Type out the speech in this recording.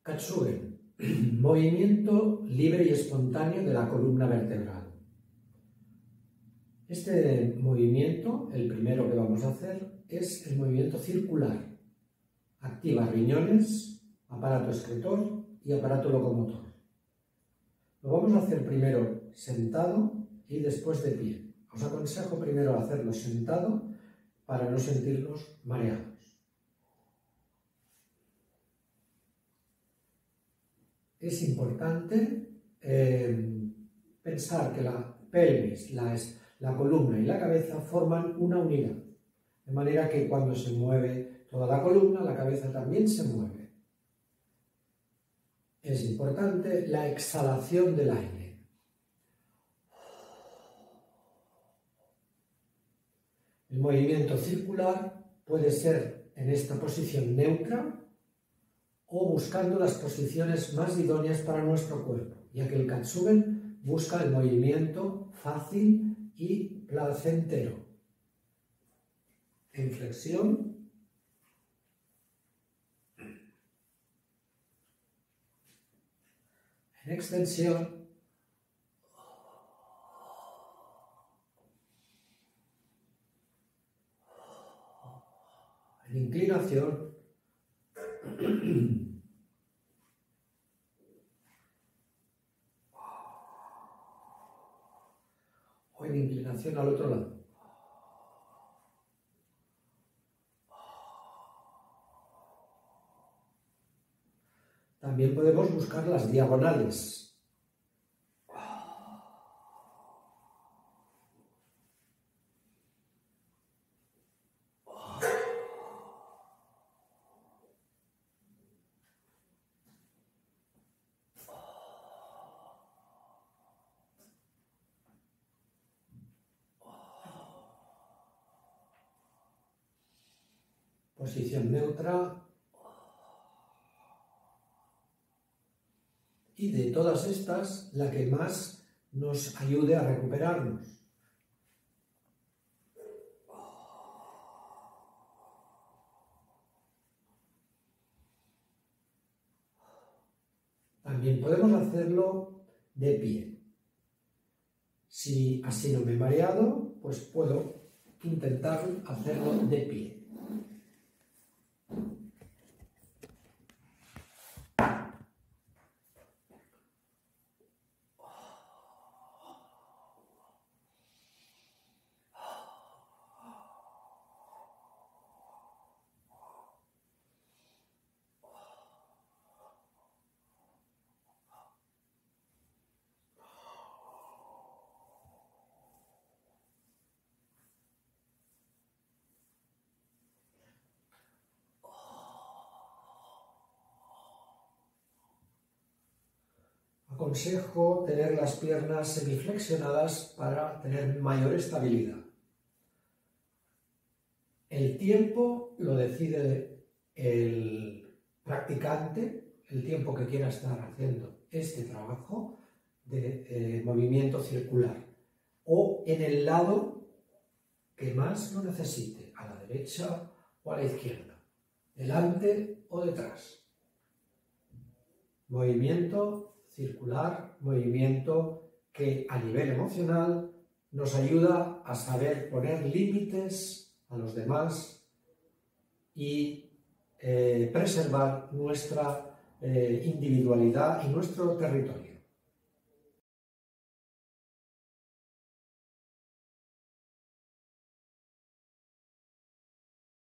Katsugen, movimiento libre y espontáneo de la columna vertebral. Este movimiento, el primero que vamos a hacer, es el movimiento circular. Activa riñones, aparato excretor y aparato locomotor. Lo vamos a hacer primero sentado y después de pie. Os aconsejo primero hacerlo sentado para no sentirnos mareados. Es importante pensar que la pelvis, la columna y la cabeza forman una unidad, de manera que cuando se mueve toda la columna, la cabeza también se mueve. Es importante la exhalación del aire. El movimiento circular puede ser en esta posición neutra o buscando las posiciones más idóneas para nuestro cuerpo, ya que el Katsugen busca el movimiento fácil y placentero. En flexión, en extensión, en inclinación o en inclinación al otro lado. También podemos buscar las diagonales. Posición neutra. Y de todas estas, la que más nos ayude a recuperarnos. También podemos hacerlo de pie. Si así no me he mareado, pues puedo intentar hacerlo de pie. Aconsejo tener las piernas semiflexionadas para tener mayor estabilidad. El tiempo lo decide el practicante, el tiempo que quiera estar haciendo este trabajo de movimiento circular, o en el lado que más lo necesite, a la derecha o a la izquierda, delante o detrás. Movimiento circular, movimiento que a nivel emocional nos ayuda a saber poner límites a los demás y preservar nuestra individualidad y nuestro territorio.